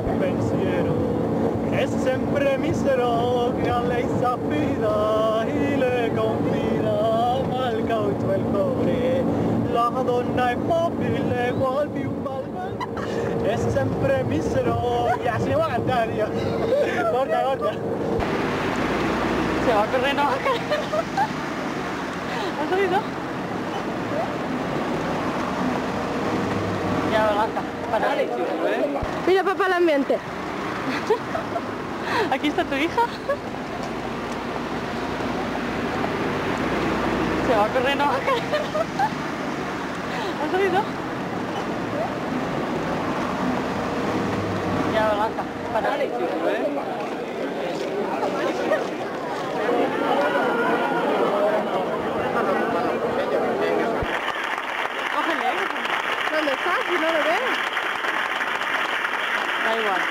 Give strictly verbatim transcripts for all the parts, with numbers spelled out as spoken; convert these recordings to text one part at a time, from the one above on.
un pensiero che sempre mi sarò, che a lei s'affida e le confida, ma il cauto e il cuore, la donna immobile vuol più un balbal, e sempre mi sarò, ya se va a cantar ya, guarda, guarda. Se va corriendo. ¿Has oído? Ya, Blanca, para. Mira, papá, el ambiente. Aquí está tu hija. Se va corriendo. ¿Has oído? Ya, Blanca, para. ¿Dónde estás? Si no lo veo. Da igual.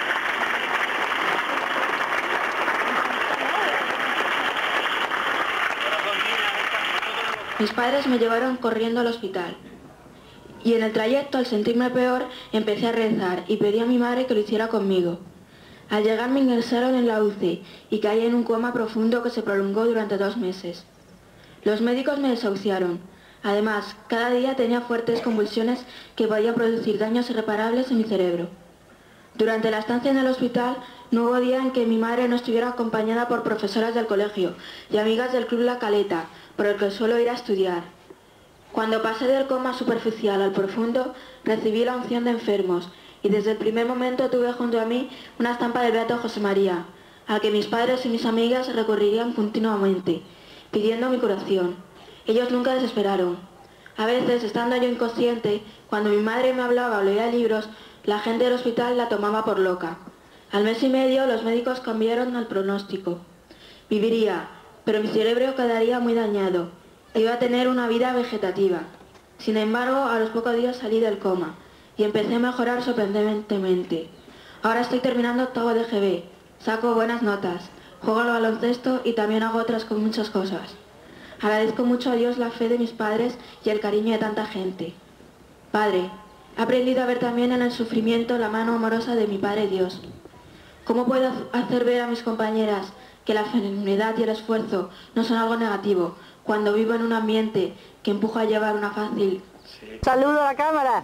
Mis padres me llevaron corriendo al hospital. Y en el trayecto, al sentirme peor, empecé a rezar y pedí a mi madre que lo hiciera conmigo. Al llegar me ingresaron en la U C I y caí en un coma profundo que se prolongó durante dos meses. Los médicos me desahuciaron. Además, cada día tenía fuertes convulsiones que podían producir daños irreparables en mi cerebro. Durante la estancia en el hospital, no hubo día en que mi madre no estuviera acompañada por profesoras del colegio y amigas del Club La Caleta, por el que suelo ir a estudiar. Cuando pasé del coma superficial al profundo, recibí la unción de enfermos y desde el primer momento tuve junto a mí una estampa del Beato José María, al que mis padres y mis amigas recurrirían continuamente, pidiendo mi curación. Ellos nunca desesperaron. A veces, estando yo inconsciente, cuando mi madre me hablaba o leía libros, la gente del hospital la tomaba por loca. Al mes y medio los médicos cambiaron el pronóstico. Viviría, pero mi cerebro quedaría muy dañado. Iba a tener una vida vegetativa. Sin embargo, a los pocos días salí del coma y empecé a mejorar sorprendentemente. Ahora estoy terminando octavo de G B, saco buenas notas, juego al baloncesto y también hago otras con muchas cosas. Agradezco mucho a Dios la fe de mis padres y el cariño de tanta gente. Padre, he aprendido a ver también en el sufrimiento la mano amorosa de mi Padre Dios. ¿Cómo puedo hacer ver a mis compañeras que la enfermedad y el esfuerzo no son algo negativo cuando vivo en un ambiente que empuja a llevar una fácil... Sí. ¡Saludo a la cámara!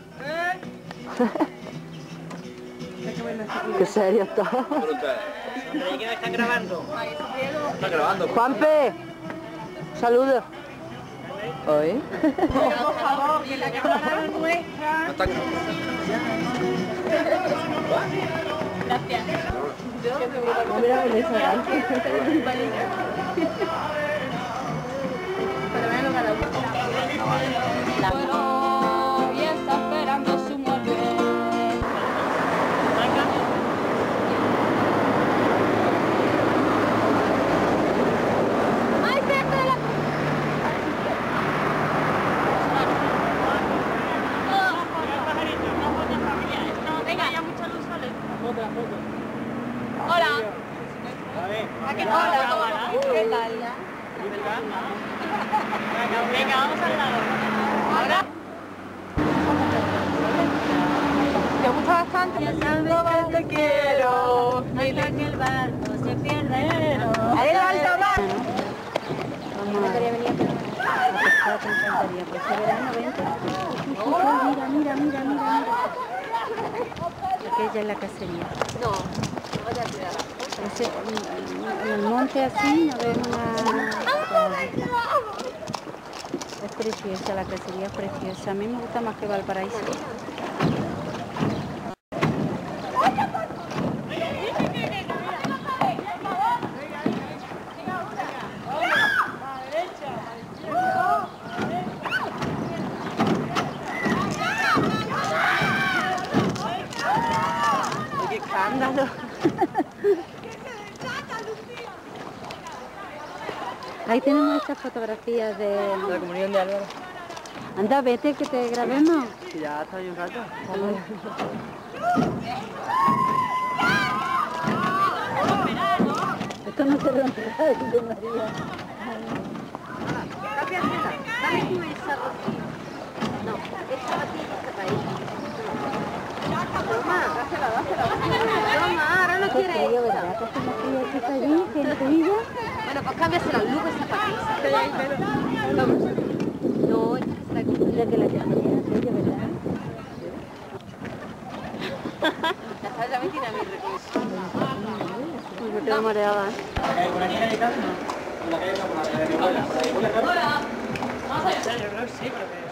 ¡Qué serio está! ¿De qué me están grabando? ¿Están grabando? ¡Juanpe! ¡Saludo! ¿Hoy? Por favor, que la cámara es nuestra. No están grabando. Gracias. No, mira, me hizo La novia está esperando su muerte. ¡Ay, cerca de la... Venga, ya mucha luz sale. Hola. ¿A qué tal? Hola. ¿Qué tal? Venga, vamos al lado. Ahora. ¿Te gusta bastante? Pensando que te quiero. Dile que el barco se pierde. ¡Ahí el alto mar! Vamos a venir a pescar con encantaría. Pues se verán noventa. Mira, mira, mira, mira. Aquella es la cacería. No, no vaya a tirar. Ese, en el monte así no vemos una... Es preciosa, la cacería es preciosa. A mí me gusta más que Valparaíso. ¡Qué escándalo! Ahí tenemos estas fotografías de... La comunión de Álvaro. Anda, vete que te grabemos. Que ya está ahí un rato. Esto no se romperá, dice María. Dame tú esa rosita. No, esa batida está para ella. Toma, dásela, dásela. coges la criatura allí, que en Sevilla. Bueno, pues cámbiase las luces para aquí. Vamos. No, esta que se la confundía que la que tenía es ella, ¿verdad? Ya sabes, ya me tiene a mi recurso. Pues me quedo mareada. ¿Por aquí hay casa? ¿No? ¿Por la calle está por la de mi abuela? ¿Por la abuela? Hola. Vamos a ver. Yo creo que sí, pero que...